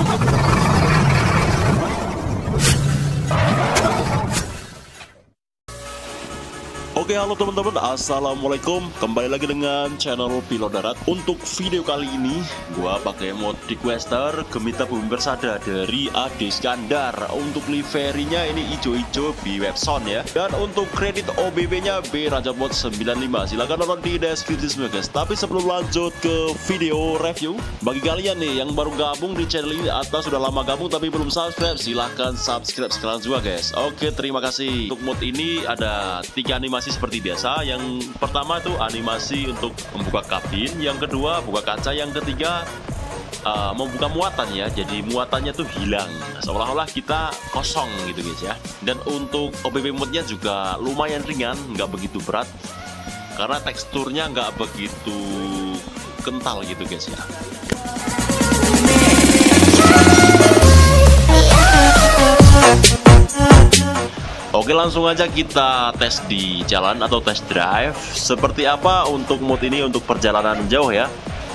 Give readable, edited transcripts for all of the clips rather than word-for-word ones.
Oke, halo teman-teman, assalamualaikum. Kembali lagi dengan channel Pilot Darat. Untuk video kali ini gua pakai mod Requester Gemita Bumi Persada dari Ade Skandar. Untuk liverinya ini hijau-hijau di Webson ya. Dan untuk kredit OBB nya B Raja Mod 95. Silahkan nonton di deskripsi semua guys. Tapi sebelum lanjut ke video review, bagi kalian nih yang baru gabung di channel ini atau sudah lama gabung tapi belum subscribe, silahkan subscribe sekarang juga guys. Oke, terima kasih. Untuk mod ini ada 3 animasi seperti biasa. Yang pertama itu animasi untuk membuka kabin, yang kedua buka kaca, yang ketiga membuka muatan ya. Jadi muatannya tuh hilang, seolah-olah kita kosong gitu guys ya. Dan untuk OBB modnya juga lumayan ringan, nggak begitu berat karena teksturnya nggak begitu kental gitu guys ya. Oke, langsung aja kita tes di jalan atau test drive seperti apa untuk mod ini untuk perjalanan jauh ya.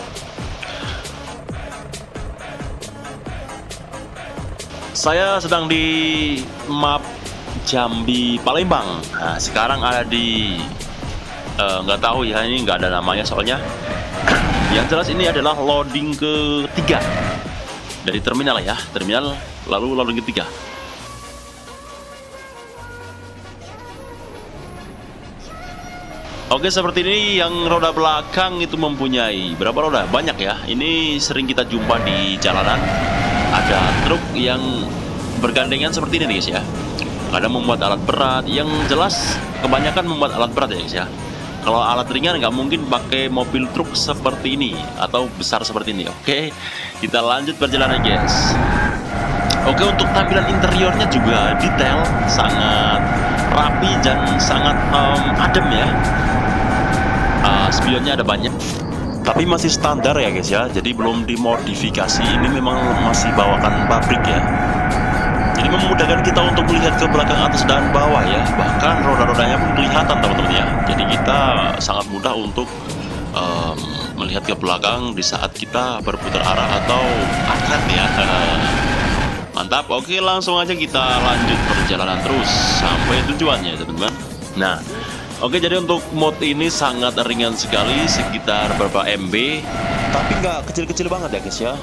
Saya sedang di map Jambi Palembang. Nah, sekarang ada di nggak tahu ya, ini nggak ada namanya soalnya. Yang jelas ini adalah loading ketiga dari terminal ya, terminal lalu loading ketiga. Oke, seperti ini yang roda belakang itu mempunyai berapa roda? Banyak ya. Ini sering kita jumpa di jalanan. Ada truk yang bergandengan seperti ini guys ya. Kadang memuat alat berat. Yang jelas kebanyakan memuat alat berat ya guys ya. Kalau alat ringan nggak mungkin pakai mobil truk seperti ini atau besar seperti ini. Oke, kita lanjut perjalanan guys. Oke, untuk tampilan interiornya juga detail, sangat rapi dan sangat adem ya. Spionnya ada banyak, tapi masih standar ya guys ya. Jadi belum dimodifikasi. Ini memang masih bawakan pabrik ya. Jadi memudahkan kita untuk melihat ke belakang, atas dan bawah ya. Bahkan roda-rodanya pun kelihatan teman-teman ya. Jadi kita sangat mudah untuk melihat ke belakang di saat kita berputar arah atau atlet ya. Mantap. Oke, langsung aja kita lanjut perjalanan terus sampai tujuannya teman-teman. Nah, oke, jadi untuk mod ini sangat ringan sekali, sekitar berapa MB, tapi nggak kecil-kecil banget ya guys ya.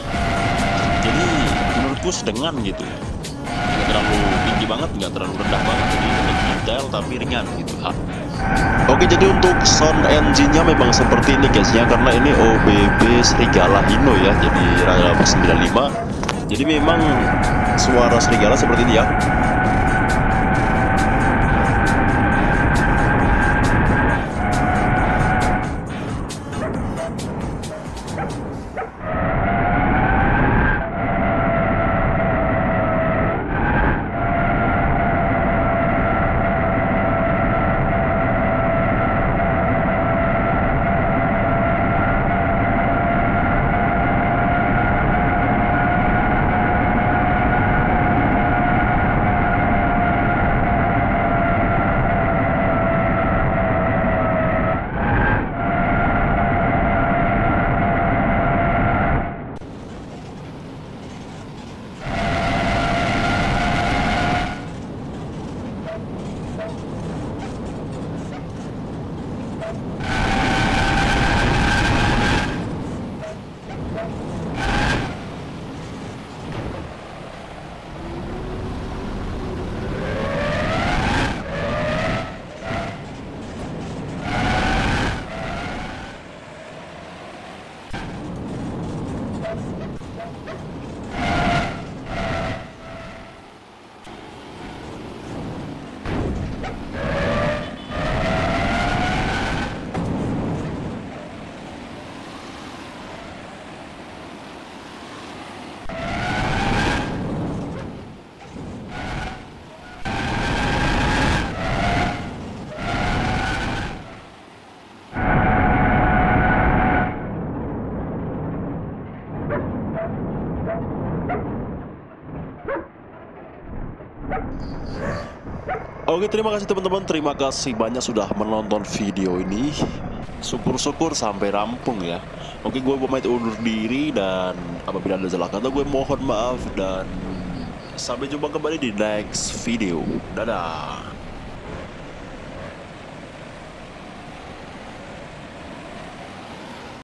Jadi menurutku sedengan gitu, nggak terlalu tinggi banget, nggak terlalu rendah banget. Jadi untuk detail tapi ringan gitu. Oke, jadi untuk sound engine-nya memang seperti ini guys ya, karena ini OBB Serigala Hino ya, jadi Raja 95. Jadi memang suara serigala seperti ini ya. Oke, terima kasih teman-teman. Terima kasih banyak sudah menonton video ini. syukur-syukur sampai rampung ya. Oke, gue pamit undur diri, dan apabila ada salah kata gue mohon maaf, dan sampai jumpa kembali di next video. Dadah.